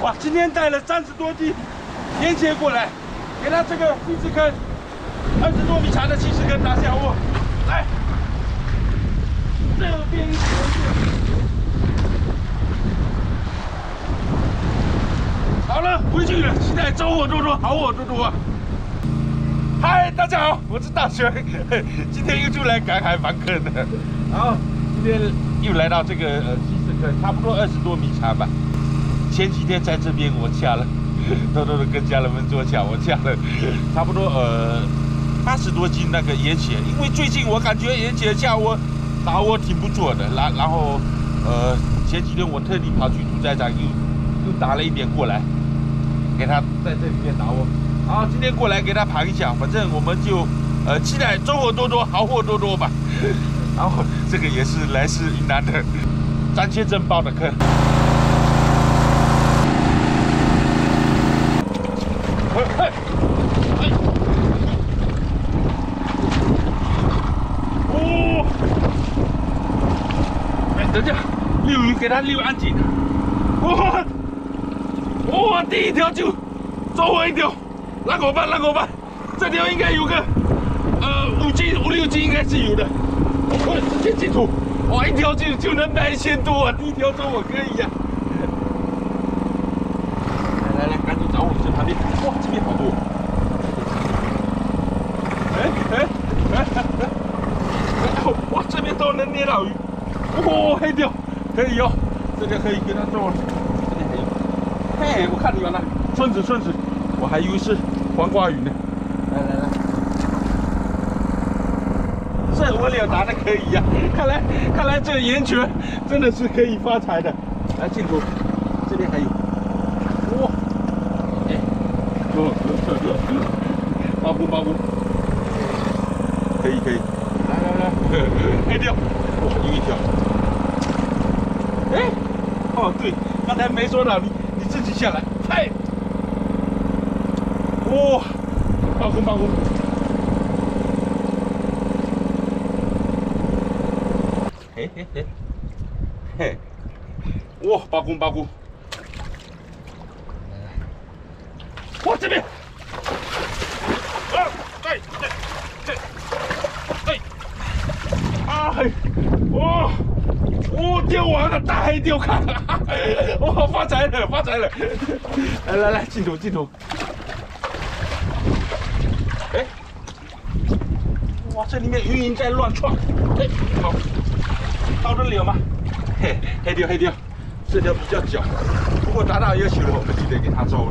哇，今天带了30多斤烟茄过来，给他这个70根20多米长的70根大象窝，来，这边一好了，回去了，期待收获多多，好货多多啊！嗨，大家好，我是大全，今天又出来赶海访客的，然后今天又来到这个70根，差不多20多米长吧。前几天在这边我掐了，偷偷的跟家人们做掐，我掐了差不多80多斤那个盐茄，因为最近我感觉盐茄掐窝打窝挺不错的，然后前几天我特地跑去屠宰场又打了一点过来，给他在这里面打窝。好，今天过来给他盘一下，反正我们就期待收获多多，好货多多吧。然后这个也是来自云南的张先生报的课。哦，哎，等下，溜鱼给他溜安静。哇，第一条就收获一条。拉狗办，这条应该有个5斤、5、6斤应该是有的。直接进土，哇，一条就能卖1000多啊！第一条收获可以呀、来，赶紧找我这旁边，哇，这边好多。哇，这边都能捏到鱼，哇，黑钓可以哦，这个可以给它做了。这边还有，嘿，我看你有那顺子，我还以为是黄瓜鱼呢。来，这我俩打的可以呀、看来这个盐泉真的是可以发财的。来镜头，这边还有，哇，哎，包谷，可以，来，黑钓，哇，有一条，哎，哦对，刚才没说到你自己下来，嗨。哇，包谷，嘿，哇，包谷，哇，这边，哇，钓完了，大黑钓看，哇，发财了，来，镜头。哎，哇，这里面鱼蝇在乱窜，哎，好，到得了吗？嘿，黑钓，这条比较小，不过达到要求了，我们就得给它收了。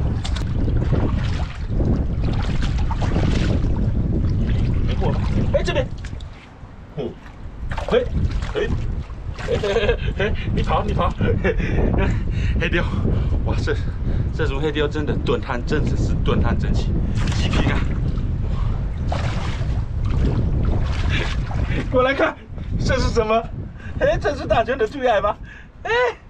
没货吧？哎，这边，你跑，黑钓，哇，这种黑钓真的炖汤，真的是炖汤神器，极品啊！过来看，这是什么？哎，这是大全的最爱吗？哎，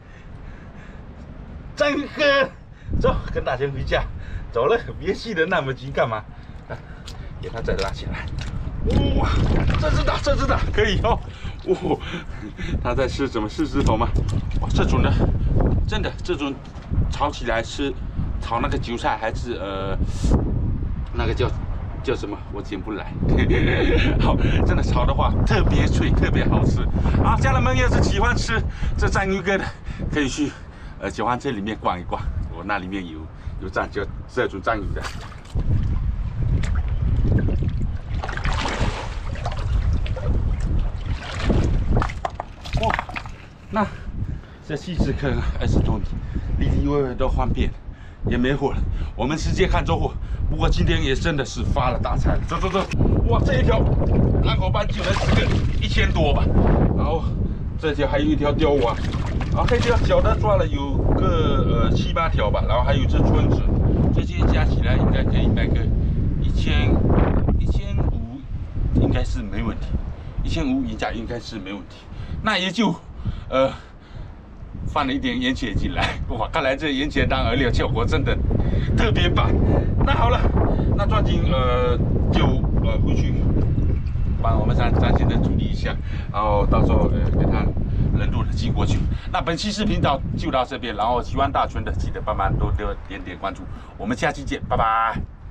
张哥，走，跟大全回家。走了，别系得那么紧干嘛？啊，给他再拉起来。哇，这只大，可以哦。哦，他在吃什么？狮子头吗？哇，这种呢，真的，这种炒起来吃，炒那个韭菜还是那个叫什么？我捡不来。好，真的炒的话特别脆，特别好吃。啊，家人们要是喜欢吃这章鱼哥的，可以去九环街里面逛一逛，我那里面有这种章鱼的。哇，那这70颗20多米，里里外外都换遍，也没货了。我们直接看收获。不过今天也真的是发了大财了。走，哇，这一条蓝口斑就能吃个1000多吧。然后这条还有一条鲷蛙，然后黑条小的抓了有个7、8条吧。然后还有这春子，这些加起来应该可以卖个1500，应该是没问题。1500银价应该是没问题。那也就放了一点盐茄进来，哇，看来这盐茄当饵料效果真的特别棒。那好了，那抓紧就回去帮我们张先生处理一下，然后到时候给他人路的寄过去。那本期视频就到这边，然后喜欢大全的记得帮忙多点关注，我们下期见，拜拜。